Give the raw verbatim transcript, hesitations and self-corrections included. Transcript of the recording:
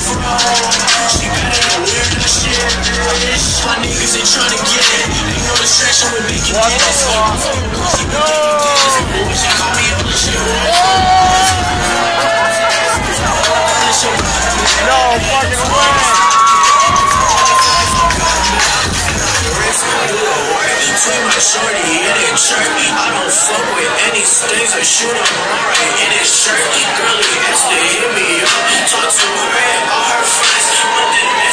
She got it on weird and shit. My niggas ain't tryna get it. Ain't no distraction with making it. She call me on the shit. No fucking way. Between my shorty and it jerky, I don't fuck with any stains or shoot up right in his jerky. Girlie has to hit me up, talk to her and all her friends. What the